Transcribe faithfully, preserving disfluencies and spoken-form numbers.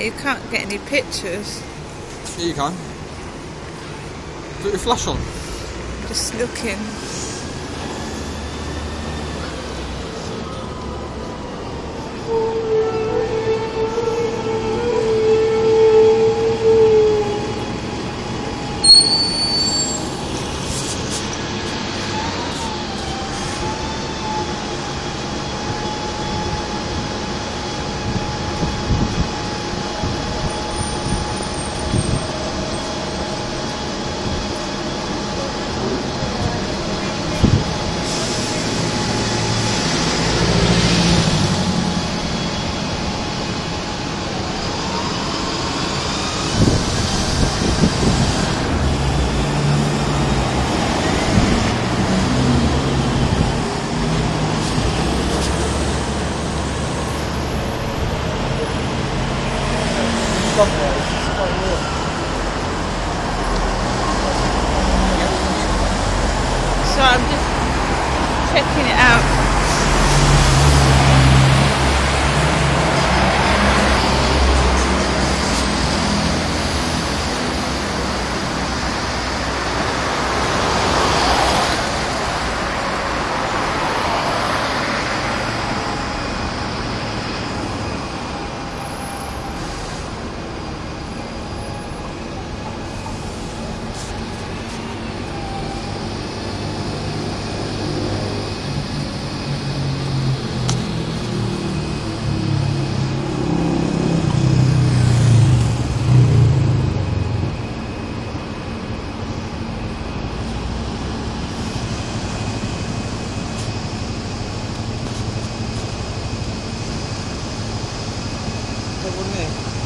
You can't get any pictures. Here you can. Put your flash on. Just looking. So I'm just checking it out. Wouldn't it?